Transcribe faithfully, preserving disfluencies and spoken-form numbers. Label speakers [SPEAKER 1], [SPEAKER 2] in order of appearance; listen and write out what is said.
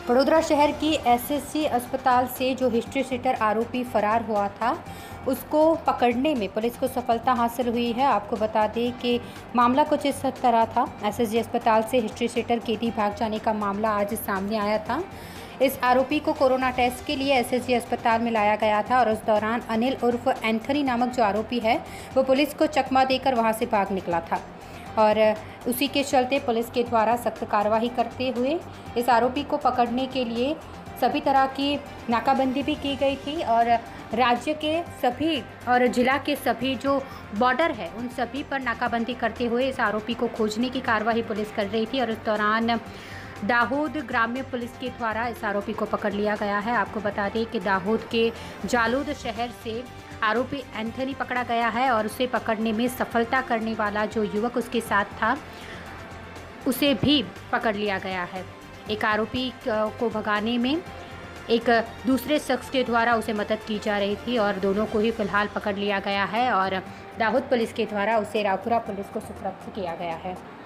[SPEAKER 1] वडोदरा शहर की एसएसजी अस्पताल से जो हिस्ट्री शीटर आरोपी फरार हुआ था, उसको पकड़ने में पुलिस को सफलता हासिल हुई है। आपको बता दें कि मामला कुछ इस तरह था। एसएसजी अस्पताल से हिस्ट्री शीटर केटी भाग जाने का मामला आज सामने आया था। इस आरोपी को कोरोना टेस्ट के लिए एसएसजी अस्पताल में लाया गया था और उस दौरान अनिल उर्फ एंथनी नामक जो आरोपी है, वो पुलिस को चकमा देकर वहां से भाग निकला था और उसी के चलते पुलिस के द्वारा सख्त कार्रवाई करते हुए इस आरोपी को पकड़ने के लिए सभी तरह की नाकाबंदी भी की गई थी और राज्य के सभी और जिला के सभी जो बॉर्डर है उन सभी पर नाकाबंदी करते हुए इस आरोपी को खोजने की कार्रवाई पुलिस कर रही थी और इस दौरान दाहोद ग्राम्य पुलिस के द्वारा इस आरोपी को पकड़ लिया गया है। आपको बता दें कि दाहोद के जालूद शहर से आरोपी एंथनी पकड़ा गया है और उसे पकड़ने में सफलता करने वाला जो युवक उसके साथ था, उसे भी पकड़ लिया गया है। एक आरोपी को भगाने में एक दूसरे शख्स के द्वारा उसे मदद की जा रही थी और दोनों को ही फिलहाल पकड़ लिया गया है और दाहोद पुलिस के द्वारा उसे रावपुरा पुलिस को सुपुर्द किया गया है।